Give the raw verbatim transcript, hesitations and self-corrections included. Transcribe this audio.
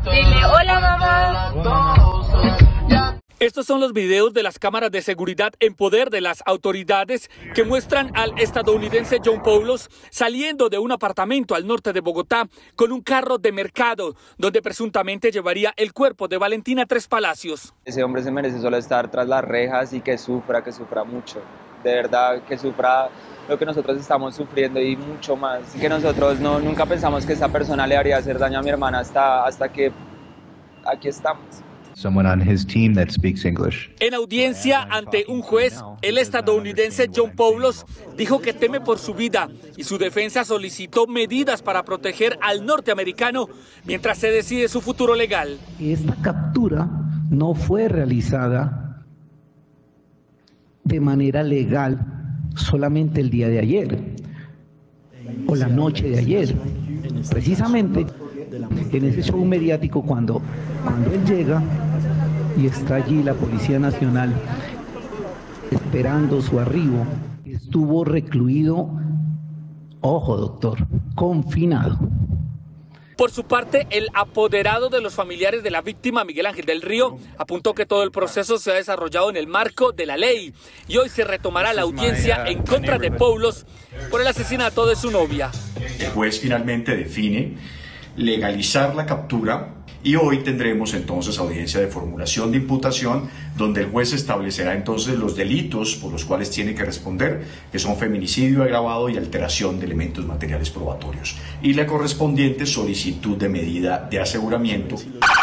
Dile hola, mamá. Estos son los videos de las cámaras de seguridad en poder de las autoridades que muestran al estadounidense John Poulos saliendo de un apartamento al norte de Bogotá con un carro de mercado donde presuntamente llevaría el cuerpo de Valentina Tres Palacios. Ese hombre se merece solo estar tras las rejas y que sufra, que sufra mucho. De verdad, que sufra lo que nosotros estamos sufriendo y mucho más. Que nosotros no, nunca pensamos que esta persona le haría hacer daño a mi hermana hasta, hasta que aquí estamos. Someone on his team that speaks English. En audiencia ante un juez, el estadounidense John Poulos dijo que teme por su vida y su defensa solicitó medidas para proteger al norteamericano mientras se decide su futuro legal. Esta captura no fue realizada de manera legal solamente el día de ayer o la noche de ayer. Precisamente en ese show mediático, cuando, cuando él llega y está allí la Policía Nacional esperando su arribo, estuvo recluido, ojo doctor, confinado. Por su parte, el apoderado de los familiares de la víctima, Miguel Ángel del Río, apuntó que todo el proceso se ha desarrollado en el marco de la ley y hoy se retomará la audiencia en contra de Poulos por el asesinato de su novia. El juez finalmente define legalizar la captura y hoy tendremos entonces audiencia de formulación de imputación donde el juez establecerá entonces los delitos por los cuales tiene que responder, que son feminicidio agravado y alteración de elementos materiales probatorios, y la correspondiente solicitud de medida de aseguramiento.